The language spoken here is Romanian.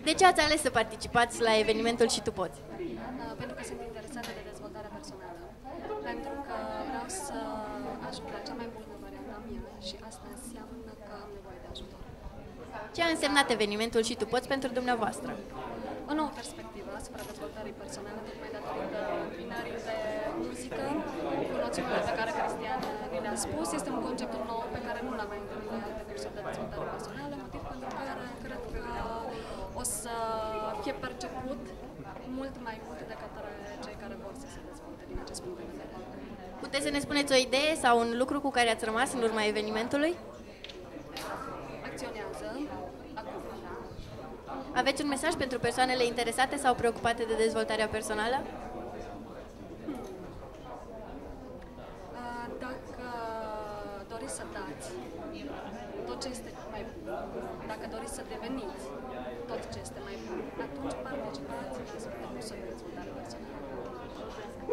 De ce ați ales să participați la evenimentul Și tu poți? Pentru că sunt interesată de dezvoltarea personală. Pentru că vreau să ajung la cea mai bună variantă a mea și asta înseamnă că am nevoie de ajutor. Ce a însemnat evenimentul Și tu poți pentru dumneavoastră? O nouă perspectivă asupra dezvoltării personale, tocmai datorită combinării de muzică, cu noțiunile pe care Cristian ni le-a spus. Este un concept nou pe care nu l-am mai întâlnit la alte cursuri de dezvoltare personală, motiv pentru care cred că o să fie perceput mult mai mult de către cei care vor să se dezvolte din acest punct de vedere. Puteți să ne spuneți o idee sau un lucru cu care ați rămas în urma evenimentului? Acționează acum. Aveți un mesaj pentru persoanele interesate sau preocupate de dezvoltarea personală? Dacă doriți să dați tot ce este mai bun, dacă doriți să deveniți tot ce este mai bun, atunci participați la cursul de dezvoltare personală.